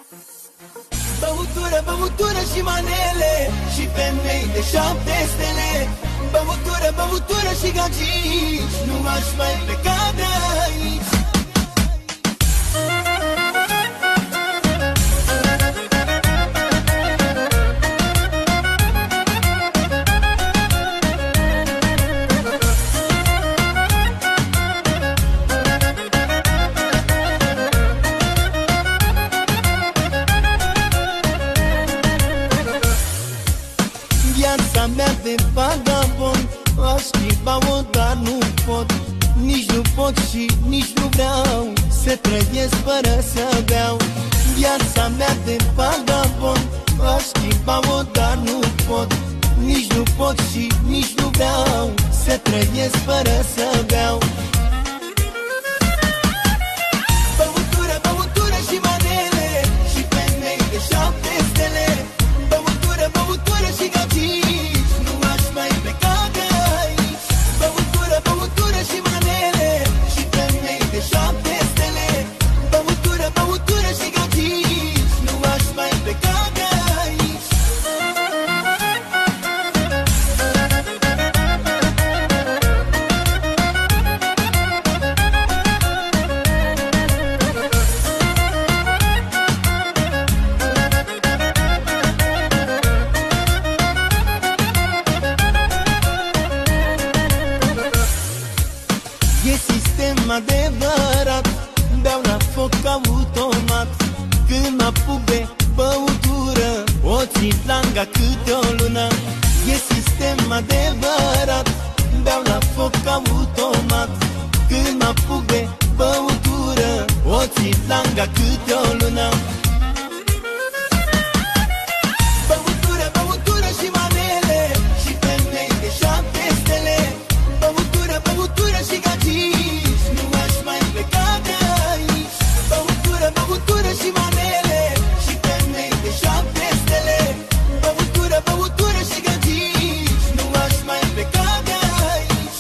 Băutură, băutură și manele și femei de 7 stele. Băutură, băutură și gagici, nu aș mai pleca de aici. Viața mea de vagabond aș schimba-o, dar nu pot. Nici nu pot și nici nu vreau să trăiesc fără să beau. Viața mea de vagabond aș schimba-o, dar nu pot. Nici nu pot și nici nu vreau să trăiesc fără să beau. Băutură, băutură și manele și femei de 7 stele. Băutură, băutură și gagici, nu aș mai pleca de aici. Băutură, băutură și manele și femei de 7 stele. Băutură, băutură și gagici, nu aș mai pleca de aici. E sistem adevărat, beau la foc automat. Când mă apuc de băutură, o țin langa câte o lună. E sistem adevărat, beau la foc automat. Când mă apuc de băutură, o țin langa câte o lună. Băutură, băutură și manele și femei de 7 stele. Băutură, băutură și gagici, nu aș mai pleca de aici. Băutură, băutură și manele și femei de 7 stele. Băutură, băutură și gagici, nu aș mai pleca de aici.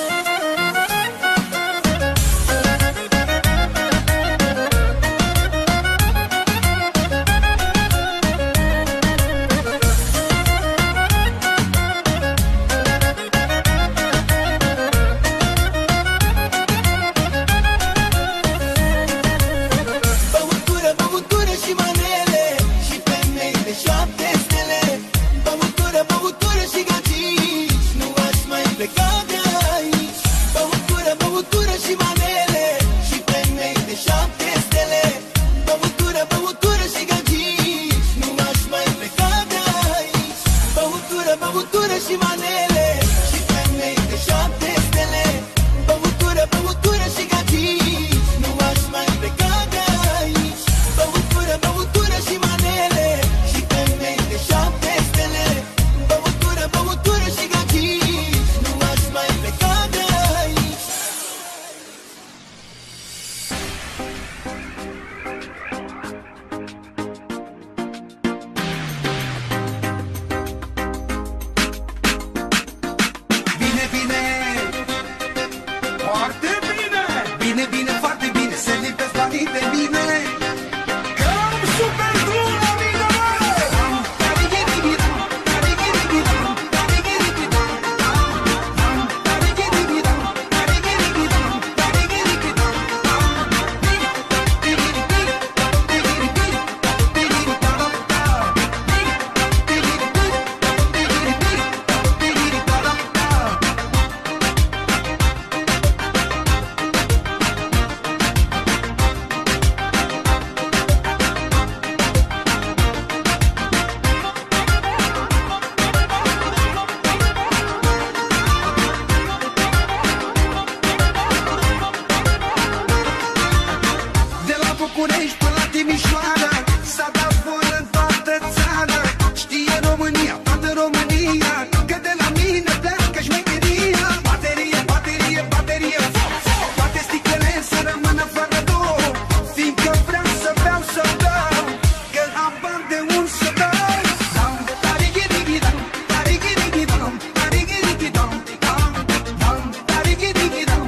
Băutură, băutură și manele și femei de 7 stele. Băutură, băutură și gagici, nu aș mai pleca de aici. Băutură, băutură și manele și femei de 7 stele. Băutură, băutură și gagici, nu aș mai pleca de aici. Băutură, băutură și manele și femei de 7 stele. Băutură, băutură și gagici, nu aș mai pleca de aici. Băutură, băutură și manele și femei de 7 stele. Băutură, băutură și gagici, nu aș mai pleca de aici. Bine, bine, foarte bine. Bine, bine, foarte bine. Se lipesc banii de mine. Că am super drum, amiga mea. De la București până la Timișoara s-a dat voie în toată țara. Știe România, toată România, că de la mine pleacă șmecheria. Baterie, baterie, baterie, foc, foc. Toate sticlele să rămână fără două, fiindcă vreau să beau, să beau, că am bani de un să dau. Dam, tarighirighi-dam, tarighirighi-dam, tarighirighi-dam, dam, dam, tarighirighi-dam,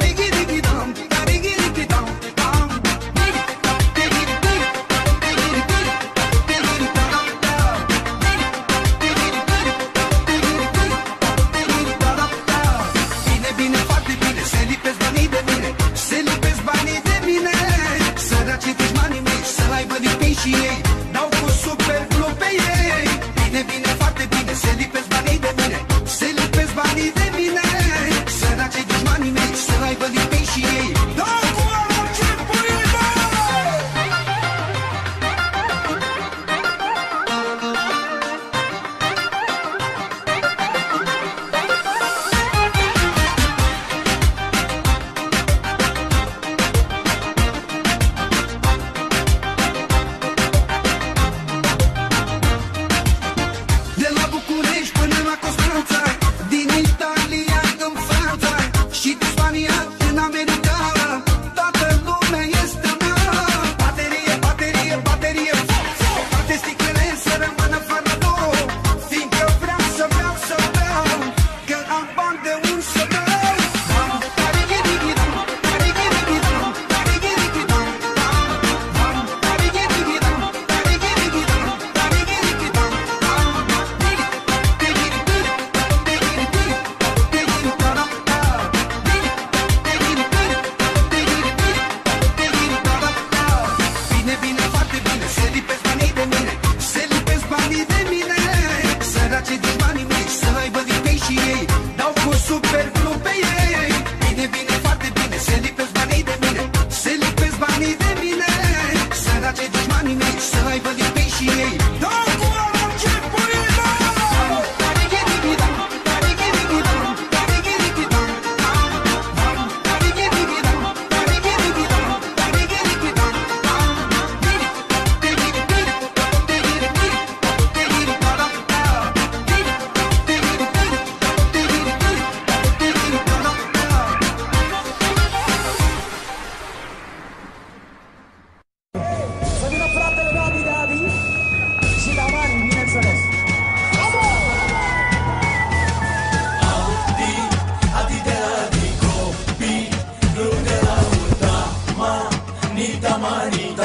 tarighirighi-dam, tarighirighi-dam, dam.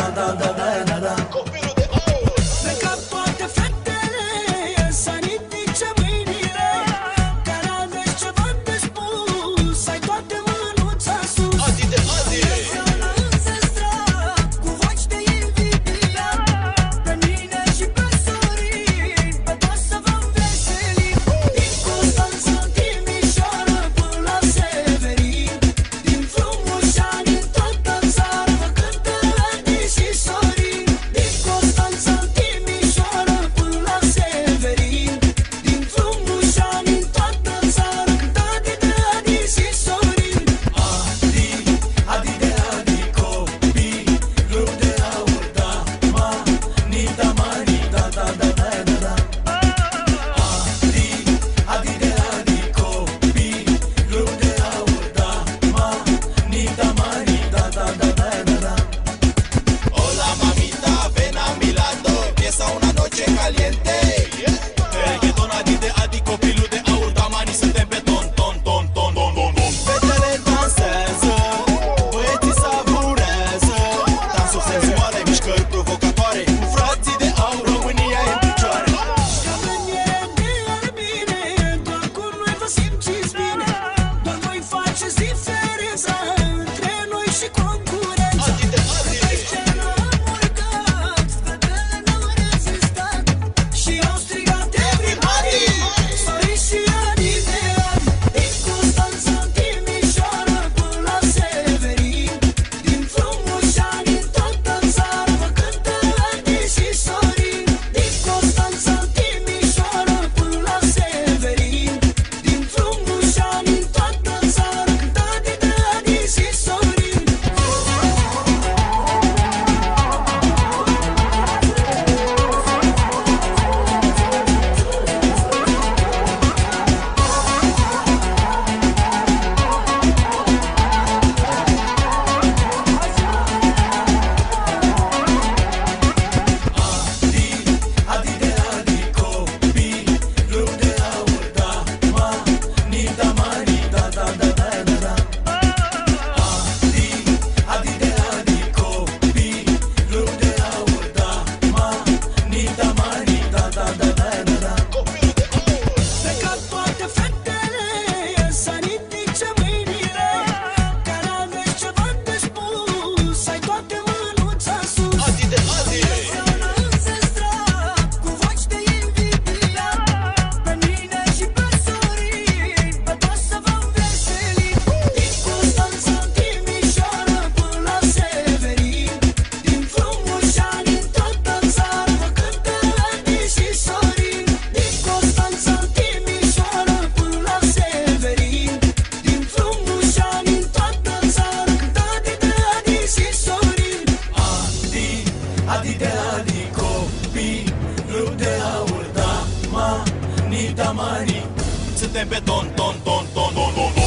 Suntem pe ton, ton, ton, ton, ton, ton, ton.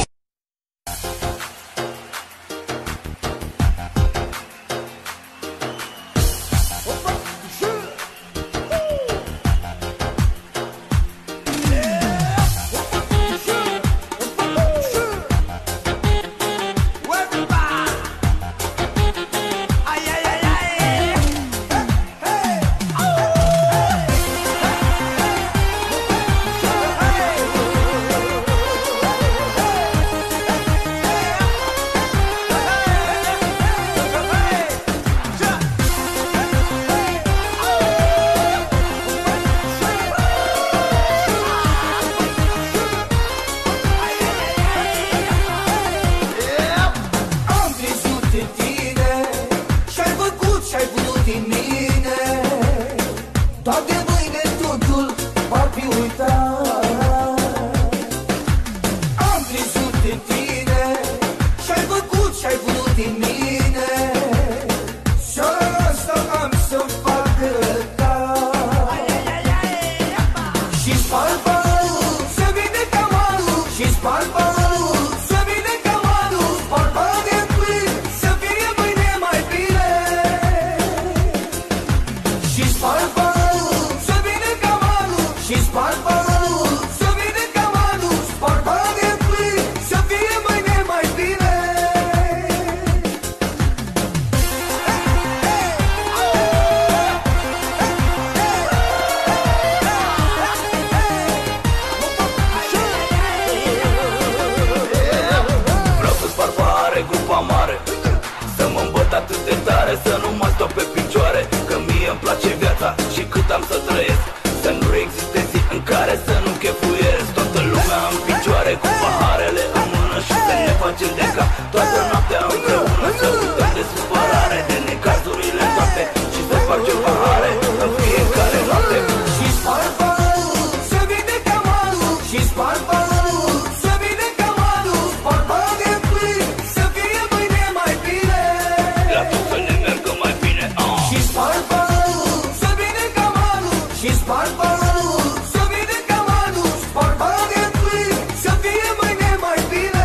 facem de cap toată noaptea împreună. Să uităm de supărare, de necazurile toate și să facem pahare în fiecare noapte. Și spar paharul, să vine camarul. Și spar paharul, să vine camarul. Spar paharul de plin, să fie mâine mai bine. La tot să ne meargă mai bine. Și spar paharul, să vine camarul. Și spar paharul, să vine camarul. Spar paharul de plin, să fie mâine mai bine.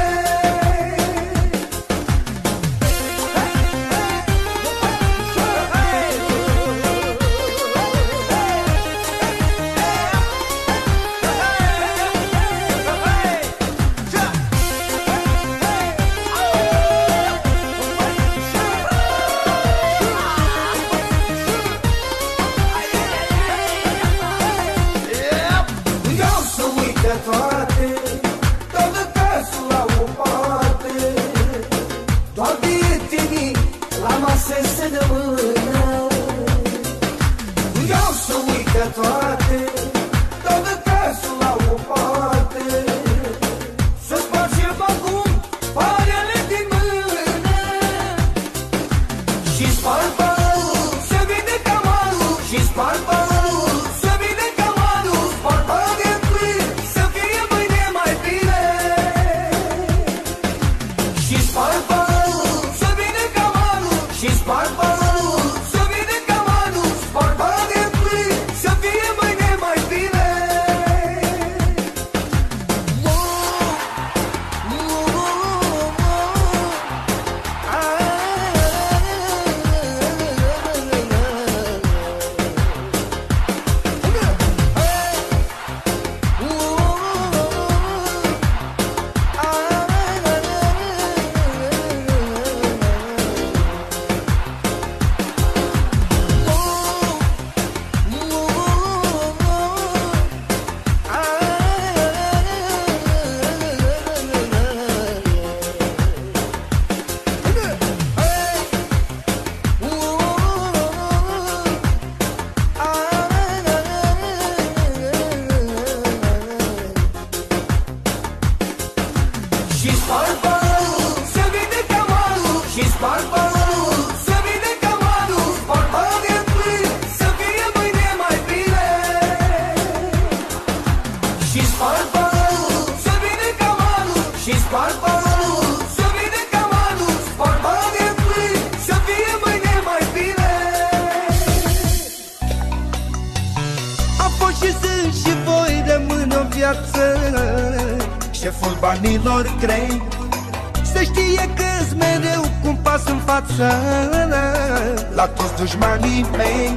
Vreau să uite toate, toată casul la o parte. Doar prietenii la masă se rămână. Vreau să uite toate, toată casul la o parte. Să spargem acum parele din mână. Și spar paharul, să vine camarul. Și spar paharul, să vine camarul. Spar paharul de plin, să fie mâine mai bine. Și spar paharul, să vine camarul. Și spar paharul, să vine camarul. Spar paharul de plin, să fie mâine mai bine. Și spar paharul, să vine camarul. Și spar paharul, să vine camarul. Spar paharul de plin, să fie mâine mai bine. Și spar paharul, să vine camarul. Și spar paharul, să vine camarul. Spar paharul de plin, să fie mâine mai bine. A fost și sunt și voi rămân o viață șeful banilor grei. Se știe că-s mereu cu un pas în față la toți dușmanii mei.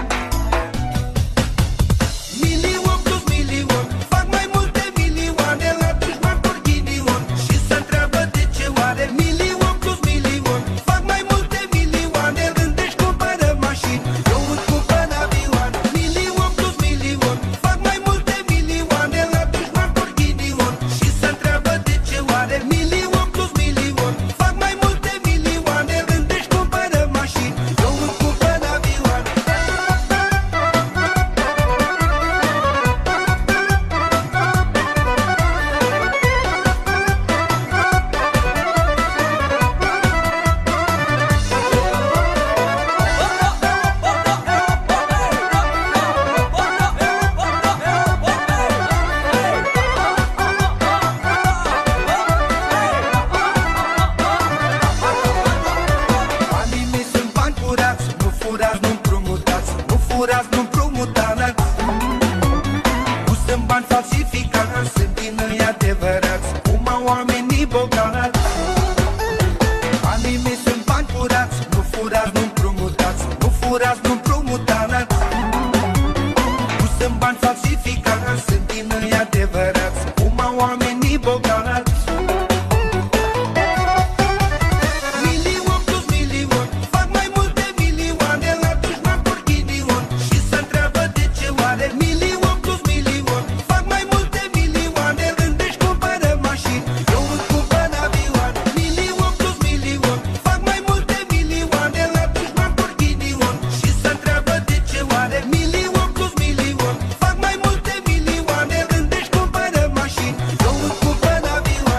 Milion plus milion fac mai multe milioane la dușman por ghinion. Și se întreabă de ce oare. Milion plus milion fac mai multe milioane. Când își cumpără mașini, eu îmi cumpăr avioane. Milion plus milion fac mai multe milioane la dușman por ghinion. Și se întreabă de ce oare. Milion plus milion fac mai multe milioane. Când își cumpără mașini, eu îmi cumpăr avioane. Banii mei sunt bani furați, nu furați, nu împrumutați. Nu furați, nu împrumutați. Nu sunt bani falsificați, sunt din ei adevărați, cum au oamenii bogați. Banii mei sunt bani furați, nu furați, nu împrumutați. Nu furați, nu împrumutați. Nu sunt bani falsificați, sunt din ei adevărați, cum au oamenii bogați. Milion plus milion fac mai multe milioane la dușman por ghinion. Și se întreabă de ce oare. Milion plus milion fac mai multe milioane. Când își cumpără mașini, eu îmi cumpăr avioane. Milion plus milion fac mai multe milioane la dușman por ghinion. Și se întreabă de ce oare. Milion plus milion fac mai multe milioane. Când își cumpără mașini, eu îmi cumpăr avioane.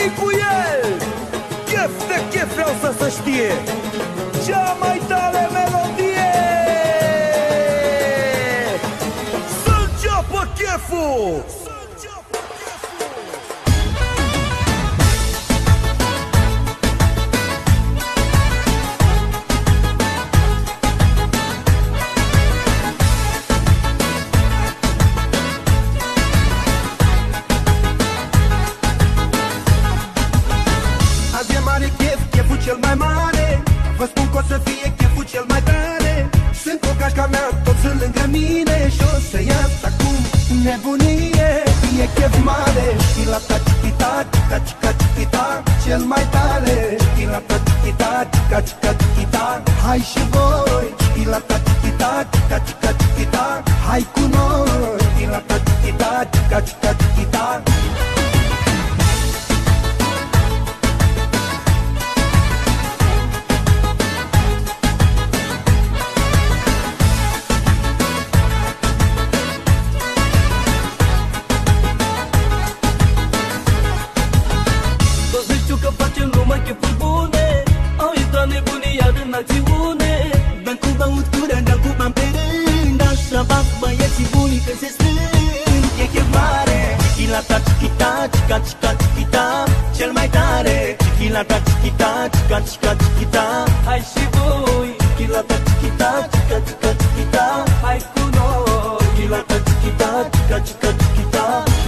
și cu el. Chef de chef vreau să știe cea mai tare melodie. Să înceapă cheful. Cel mai mare, vă spun că o să fie cheful cel mai tare. Sunt cu gașca mea, toți sunt lângă mine și o să ies acum nebunie. E chef mare, chilata chichita, chica chica chichita, cel mai tare. Chilata chichita, chica chica chichita, hai și voi. Chilata chichita, chica chica chichita, hai cu noi. Chilata chichita, chica chica chichita. Dăm cu băutură, dăm cu bani pe rând, așa fac băieții bunii când se strâng. E chef mare, chichilata chichita, chica chica chichita, cel mai tare. Chichilata chichita, chica chica chichita, hai și voi. Chichilata chichita, chica chica chichita, hai cu noi. Chichilata chichita, chica chica chichita.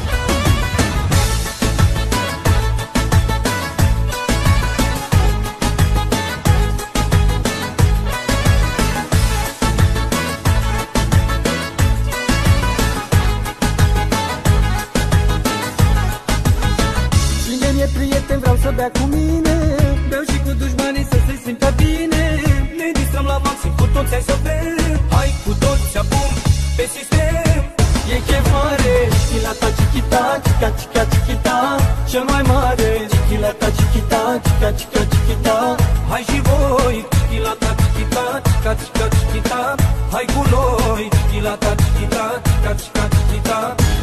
Prieten, vreau să bea cu mine, beau și cu dușmanii să se simtă bine. Ne distrăm la maxim, cu toți hai să bem. Hai cu toți acum pe sistem. E chef mare, chilata chichita, chica chica chichita, cel mai mare. Chilata chichita, chica chica chichita, hai și voi. Chilata chichita, chica chica chichita, hai cu noi. Chilata chichita, chica chica chichita.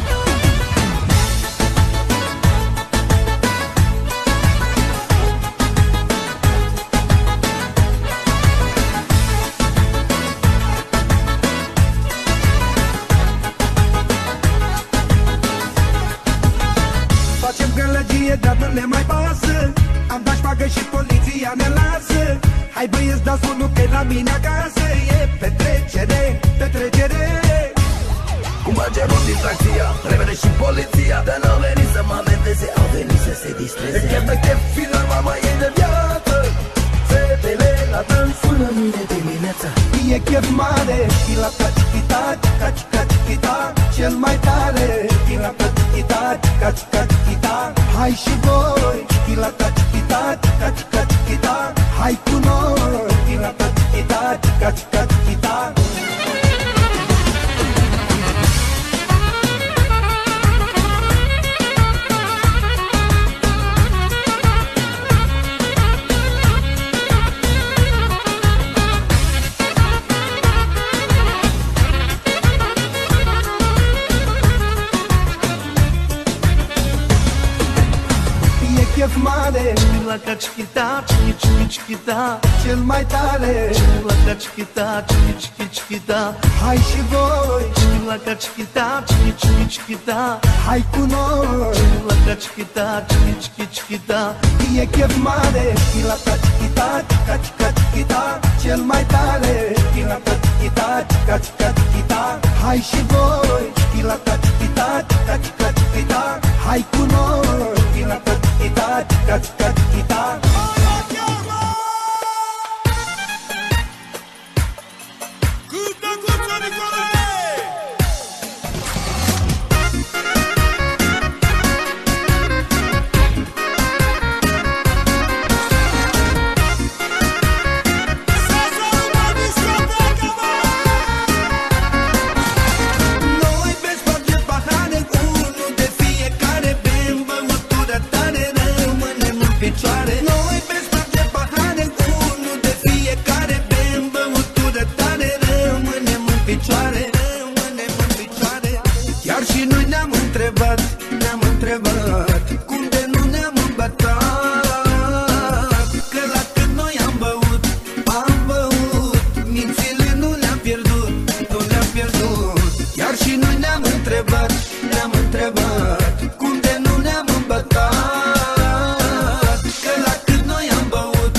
Dar nu ne mai pasă. Am dat șpagă și poliția ne lasă. Hai băieți, dați unul că la mine acasă. E petrecere, petrecere. Cum merge rog distracția, repede și poliția. Dar n-au venit să mă amendeze, au venit să se distreze. E chef de chef, filor, mama e de viață. Fetele la dans sună mâine dimineața. E chef mare, chilata chichita, chica chica chichita, cel mai tare. Chilata chichita, chica chica chichita, hai și voi. Chilata chichita, chica chica chichita, hai cu noi. Chilata chichita, chica chica chichita. Chef mare, chilata chichita, chichi chichi chichita, cel mai tare. Chilata chichita, chichi chichi chichita, hai și voi. Chilata chichita, chichi chichi chichita, hai cu noi. Chilata chichita, chichi chichi chichita, e chef mare. Chilata chichita, chica chica chichita, cel mai tare. Chilata chichita, chica chica chichita, hai și voi. Chilata chichita, chica chica chichita, hai cu noi. Chilata chichita, chica chica chichita. Noi pe spate pahare, unul de fiecare. Bem băutură tare, rămânem în picioare, rămânem în picioare. Chiar și noi ne-am întrebat, cum de nu ne-am îmbătat. întrebat, ne-am întrebat cum de nu ne-am îmbătat. Că la cât noi am băut,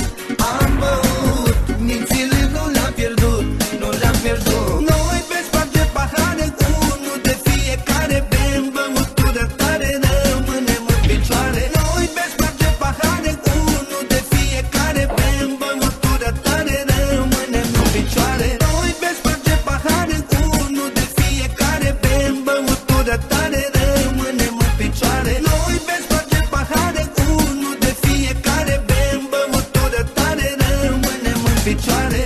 mințile nu le-am pierdut, nu le-am pierdut. Noi pe sparge pahare, unul de fiecare, bem băutură tare, rămânem în picioare. Noi pe sparge pahare, unul de fiecare, bem băutură tare, rămânem în picioare. Noi pe sparge pahare, unul de fiecare, bem băutură tare, rămânem în picioare. Noi pe sparge pahare, unul de fiecare, bem băutură tare, rămânem în picioare.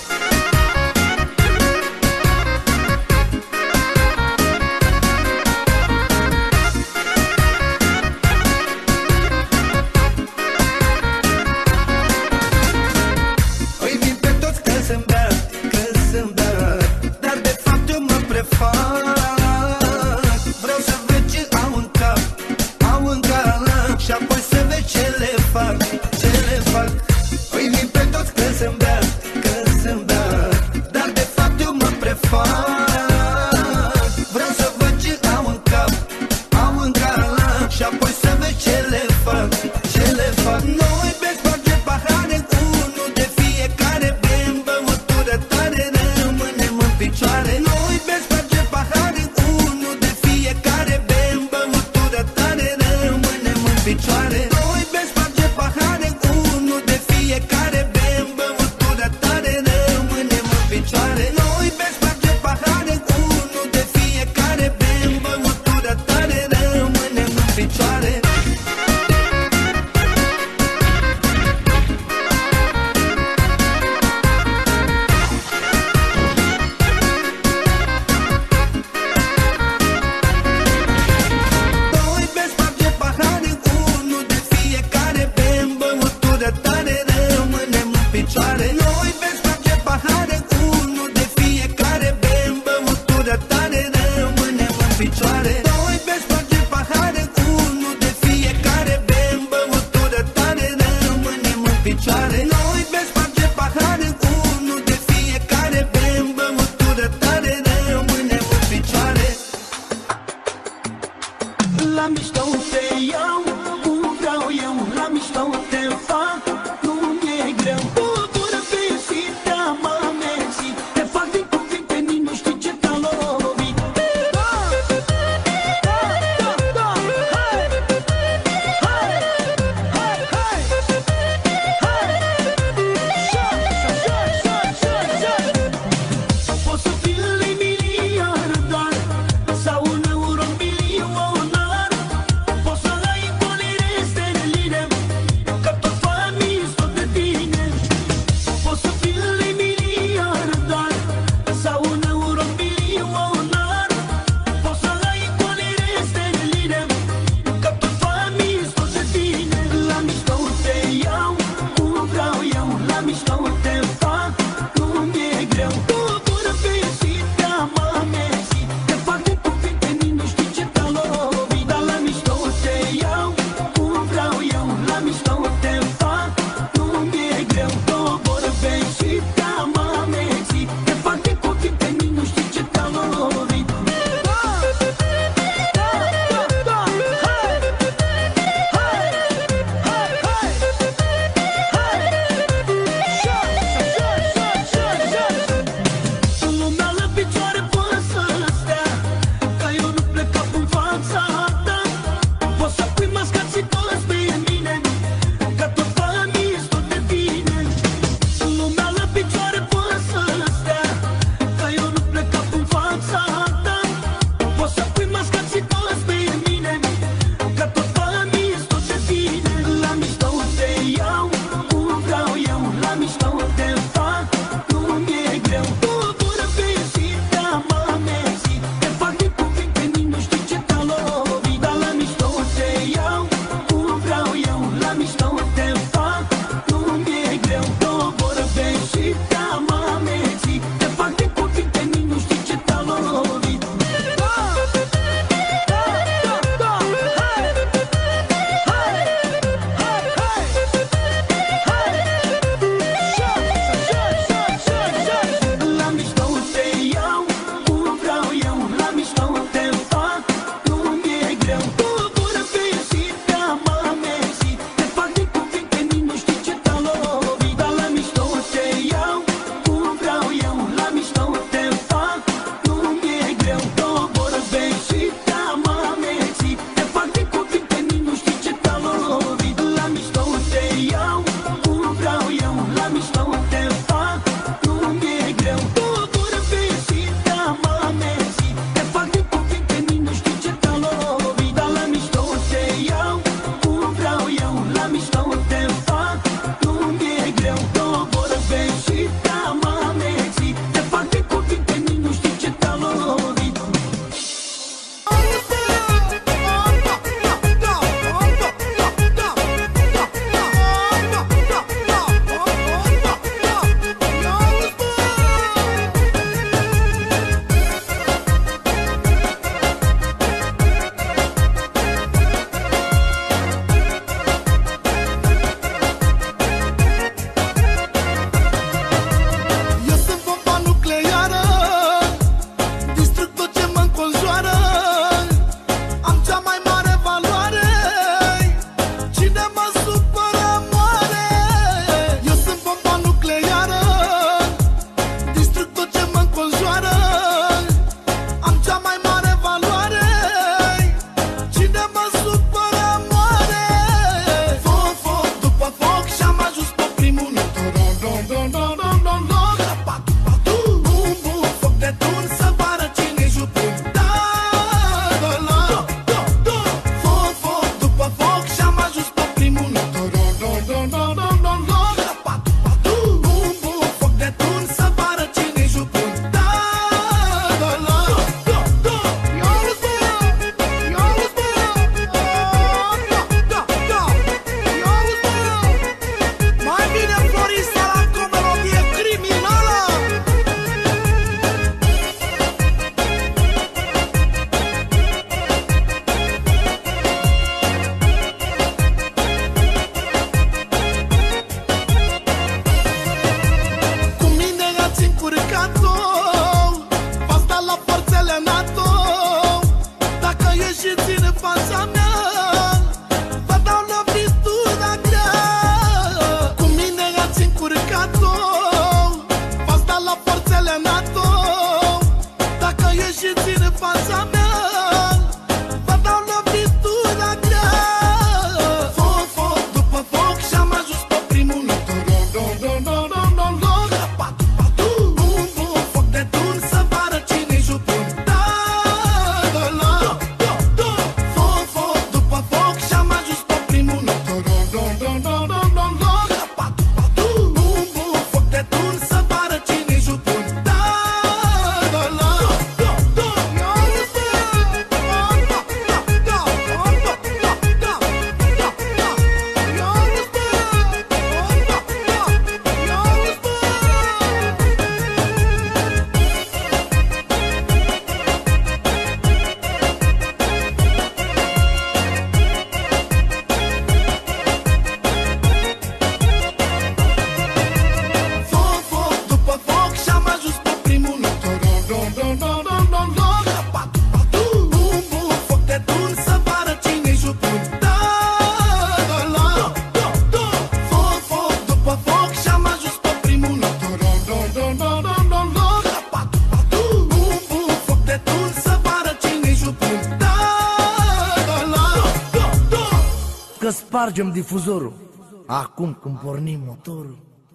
Îi vin pe toți că sunt beat, dar de fapt eu mă prefac. Vreau să văd ce au în cap, și apoi să văd ce le fac. Îi vin pe toți că sunt beat, dar de fapt eu mă prefac. Vreau să văd ce au în cap, și apoi să văd ce le fac. Noi pe sparge pahare, unul de fiecare, bem băutură tare, rămânem în picioare. Noi pe sparge pahare, unul de fiecare, bem băutură tare, rămânem în picioare. Noi pe sparge pahare, unul de fiecare, bem băutură tare, rămânem în picioare. Noi pe sparge pahare, unul de fiecare, bem băutură tare, rămânem în picioare. Noi pe sparge pahare, unul de fiecare, bem băutură tare, rămânem în picioare. Noi pe sparge pahare, unul de fiecare, bem băutură tare, rămânem în picioare. Noi pe sparge pahare, unul de fiecare, bem băutură tare, rămânem în picioare. Noi pe sparge pahare, unul de fiecare, bem băutură tare, rămânem în picioare. La mișto te iau, cum vreau eu, la mișto te fac, nu mi-e greu. Băutură fericită, mă mersi, te fac din cuvinte, nici nu știi ce te-a lovit. Poți să fii lei miliardar sau un euro milionar, poți să ai spargem difuzorul acum când pornim motorul.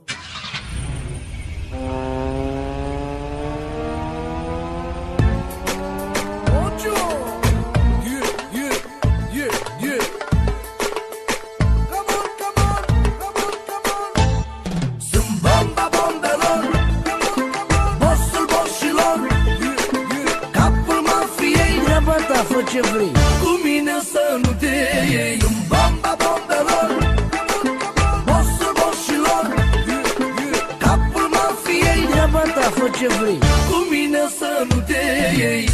Fă ce vrei, cu mine să nu te iei în bamba bombelor, bossul boșilor, capul mafiei. Treaba ta, fă ce vrei, cu mine să nu te iei.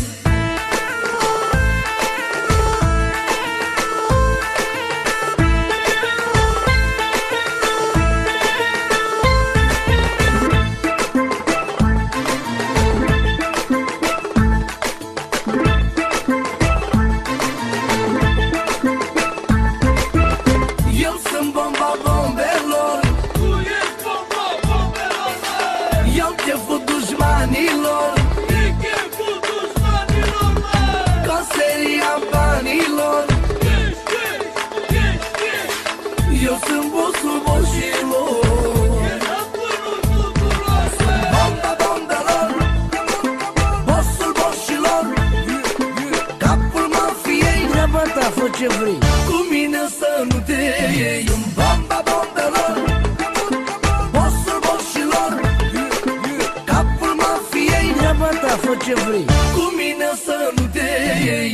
Eu sunt bossul boșilor, sunt banda bandelor, bossul boșilor, capul mafiei. Treaba ta, fă ce vrei, cu mine să nu te iei în banda bandelor, bossul boșilor, capul mafiei. Treaba ta, fă ce vrei, cu mine să nu te iei.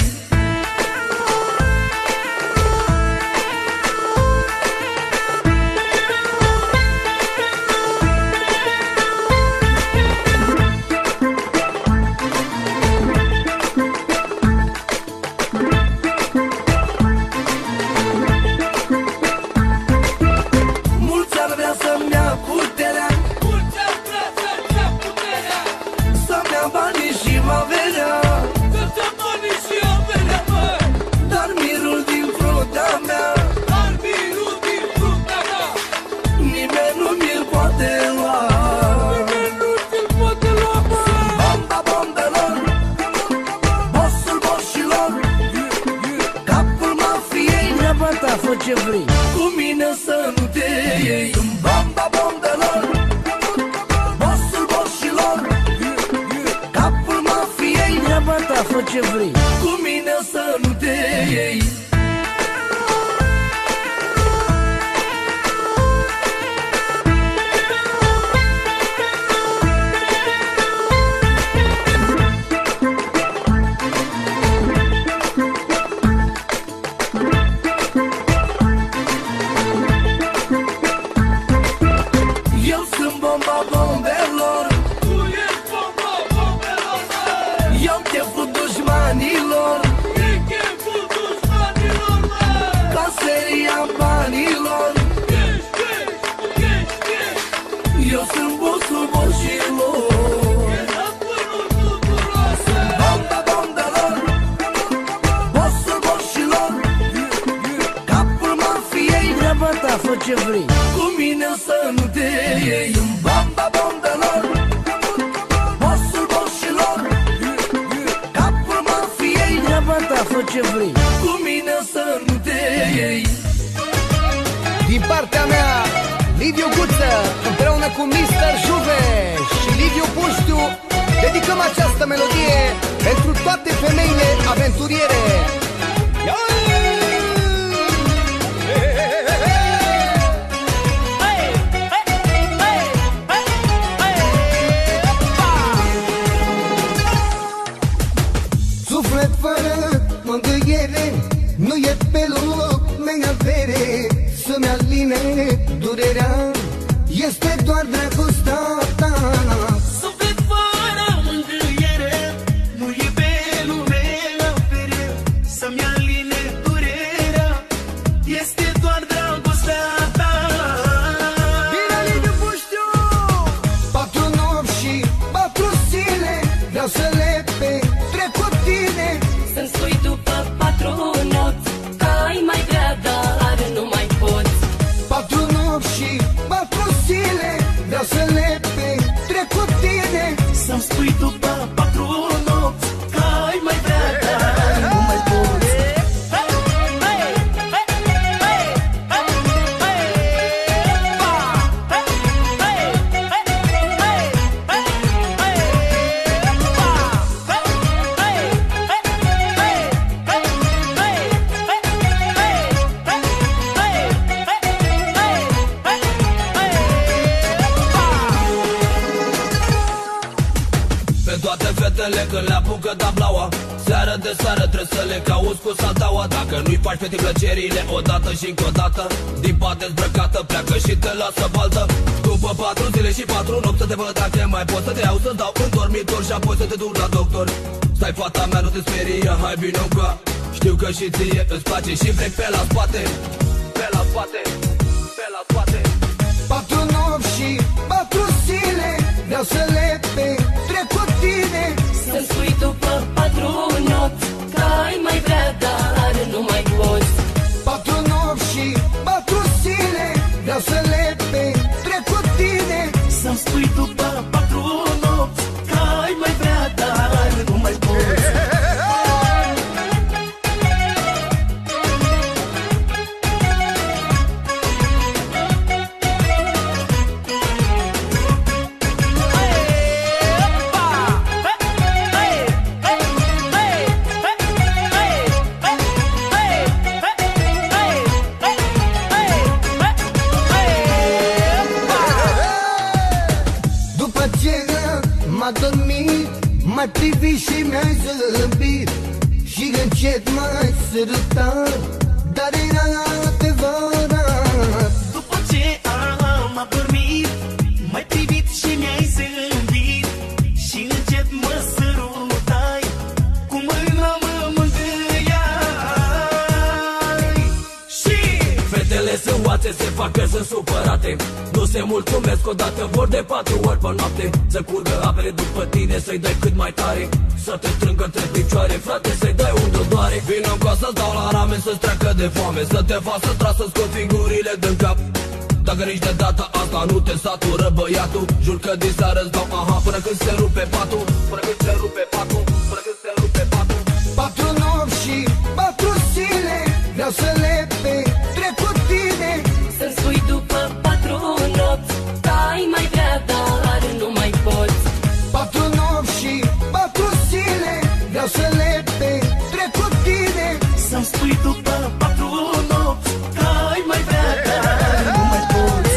Fă ce vrei, cu mine să nu te iei în bamba bombelor, bossul boșilor, capul mafiei. Treaba ta, fă ce vrei, cu mine să nu te iei. Eu sunt bossul boșilor, sunt banda bandelor, bossul boșilor, capul mafiei. Treaba ta, fă ce vrei, cu mine să nu te iei în banda bandelor, bossul boșilor, capul mafiei. Treaba ta, fă ce vrei, cu mine să nu te iei. Din partea mea, Liviu Guță, împreună cu Mr. Juve și Liviu Puștiu, dedicăm această melodie pentru toate femeile aventuriere. Suflet fără mângâiere, nu e pe loc avere să-mi aline durerea, este doar dragostea ta. Suflet fără mângâiere, nu e pe lume avere să-mi aline durerea, este doar dragostea ta. Bine, Liviu Puștiu! 4 nopți și 4 zile vreau să le petrec cu tine. Să-mi spui după 4 nopți că ai mai vrea, dar nu mai poți. 4 nopți și 4 zile vreau să le petrec zilele când le apucă tablaua. Seară de seară trebuie să le cauți cu saltaua. Dacă nu-i faci fete plăcerile odată și încă o dată, din pate zbrăcată pleacă și te lasă baltă. După 4 zile și 4 nopți să te văd dacă mai pot să te iau să-ți dau în dormitor și apoi să te duc la doctor. Stai fata mea, nu te sperie, hai vino ca știu că și ție îți place și vrei pe la spate. Pe la spate, pe la spate. 4 nopți și 4 zile vreau să le petrec cu tine. Să-mi spui după 4 nopți că ai mai vrea, dar nu mai poți. 4 nopți și 4 zile vreau să le petrec cu tine. Să-mi spui după 4 nopți că ai mai vrea, dar nu mai poți. M-a dormit, m-ai privit și mi-ai zâmbit și încet m-ai sărutat, dar era adevărat. După ce am adormit, m-ai privit și mi-ai zâmbit și încet mă sărutai, cu mâna mă mângâiai. Și fetele sunt oațe, se fac că sunt supărate, nu se mulțumesc odată, vor de 4 ori pe noapte. Să curgă apele după tine, să-i dai cât mai tare, să te strângă între picioare, frate, să-i dai unde doare. Vino încă să-ți dau la ramen, să-ți treacă de foame, să te fac să tragi, să scot figurile din cap. Dacă nici de data asta nu te satură băiatul, jur că din seară îți dau aha până când se rupe patul. Până când se rupe patul, până când se rupe patul. 4 nopți și 4 zile vreau să le petrec cu tine. Să-mi spui după 4 nopți că ai mai vrea, dar nu mai poți. 4 nopți și 4 zile vreau să le petrec cu tine. să-mi spui după 4 nopți că ai mai vrea, dar nu mai poți.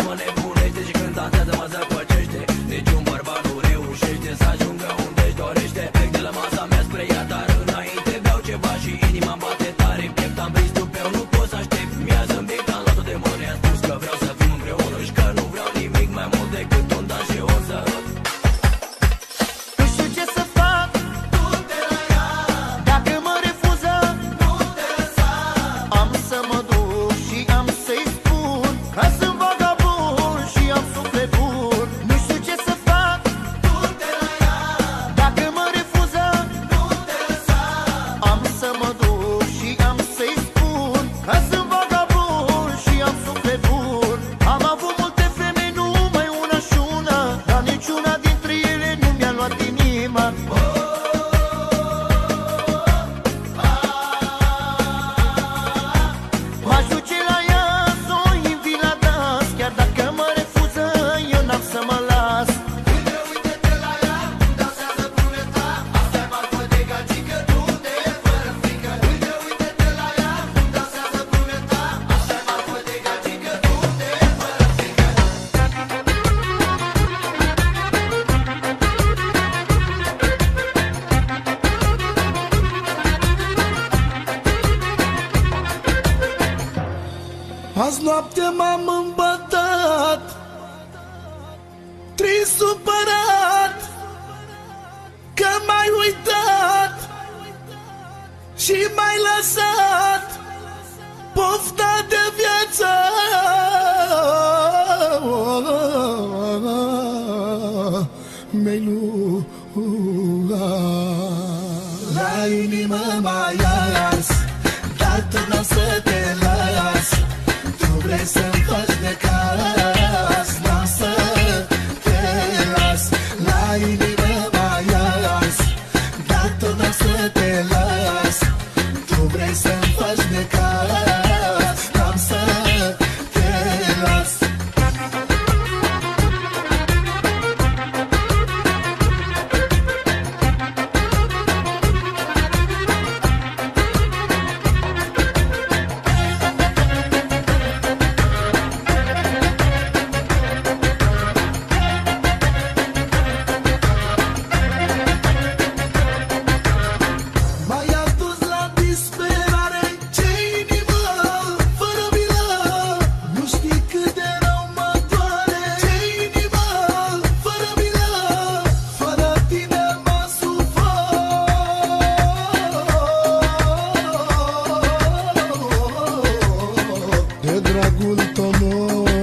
mă nebunește și când dansează mă zăpăcește. Niciun bărbat nu reușește să ajungă unde-și dorește. Plec de la masa mea spre ea, dar înainte beau ceva și inima-mi bate tare în piept. Am prins tupeu, nu pot să aștept. Mi-a zâmbit, am luat-o de mână, i-am spus că vreau să fim împreună și că nu vreau nimic mai mult decât un dans și un sărut. Nu știu ce să fac, du-te la ea. Dacă mă refuză, nu te lăsa. Am să mă duc și am să-i spun că sunt vagabond și am suflet bun. Nu știu ce să fac, du-te la ea. Dacă mă refuză, nu te lăsa. Am să mă duc și am să-i spun că sunt vagabond și am suflet bun. Am avut multe femei, numai una și una, dar niciuna dintre ele nu mi-a luat inima. M-aș duce la ea, s-o invit la dans. Chiar dacă mă refuză, eu n-am să mă las. Uite-te la ea, dansează bruneta. Asta-i marfă de gagică, du-te fără frică. Uite-te la ea, dansează bruneta. Asta-i marfă de gagică, du-te fără frică. Azi noapte m-am îmbătat, trist supărat, că m-ai uitat și m-ai lăsat pofta de viață. Mi-ai luat la inimă mai ars, dar tu n-am să te las. Tu vrei să-mi faci de cas, n-am să te las. La inimă mai ars, dar tu n-am să te las. Tu vrei să-mi faci de cas, n-am să te las. M-ai adus la disperare, ce inimă fără milă. Nu știi cât de rău mă doare, ce inimă fără milă. Fără tine mă sufoc. De dragul tău nu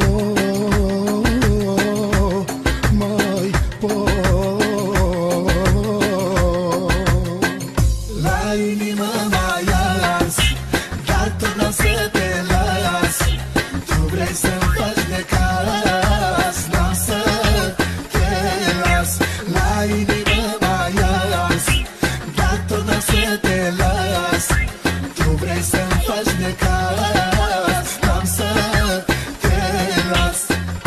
mai pot. La inimă mai ars, dar tu n-am să te las. Tu vrei să-mi faci de cas, n-am să te las. La inimă mai ars, dar tu n-am să te las. Tu vrei să-mi faci de cas, n-am să te las.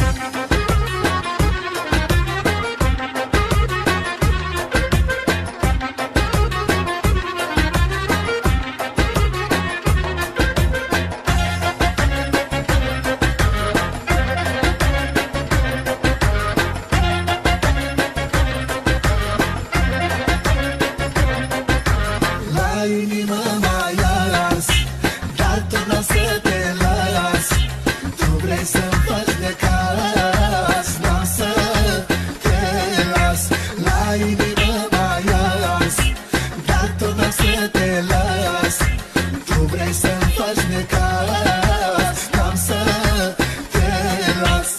La inimă mai ars, dar tu n-am să te las. Tu vrei să-mi faci de cas, n-am să te las. La inimă mai ars, dar tu n-am să te las. Tu vrei să-mi faci de cas, n-am să te las.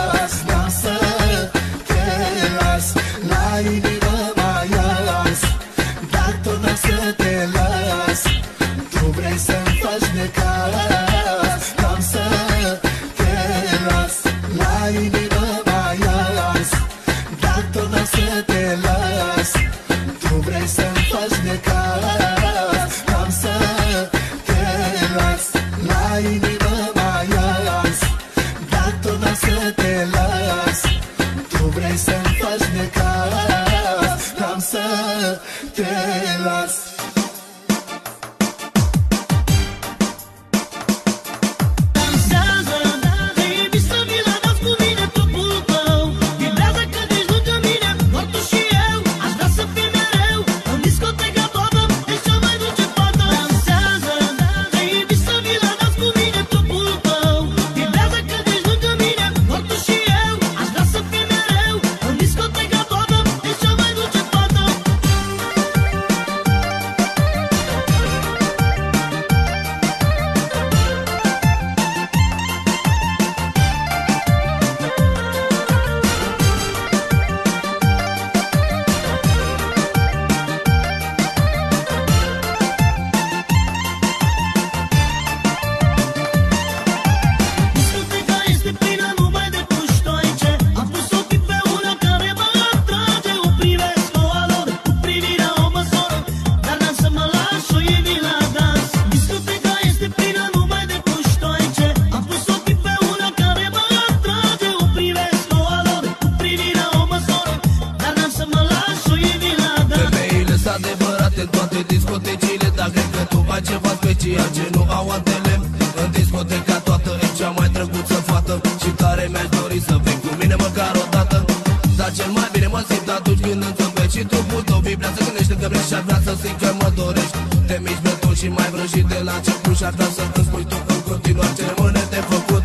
inima mai ars, te las. Toate discotecile, dar cred că tu ai ceva special ce nu au altele. În discoteca toată e cea mai drăguță fată și tare mi-aș dori să vii cu mine măcar o dată. Dar cel mai bine mă simt atunci când înțepești și trupul tău vibrează când ești lângă mine și-ar vrea să simt că mă dorești. Te miști beton și mai vrăjit de la început și-ar vrea să-mi spui tu în continuare ce rămâne de făcut.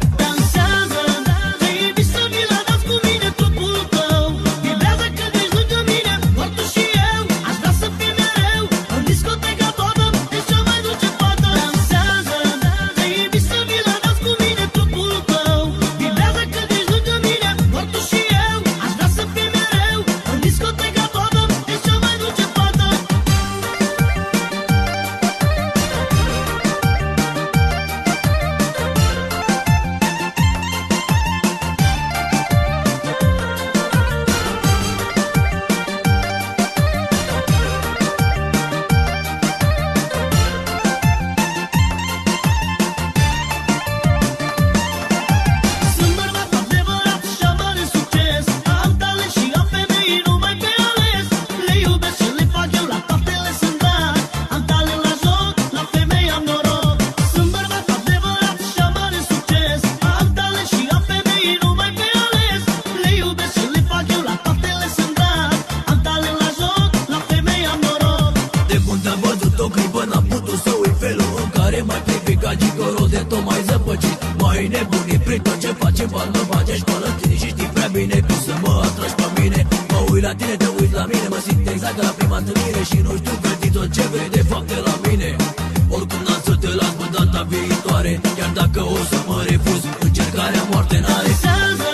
Mai nebunit prin tot ce face, bani mă bage școală tine și știi prea bine cum să mă atragi pe mine. Mă uit la tine, te uiți la mine, mă simt exact ca la prima întâlnire și nu știu cât tot ce vrei de fapt de la mine. Oricum n-am să te las pe data viitoare, chiar dacă o să mă refuz, încercarea moarte n-are.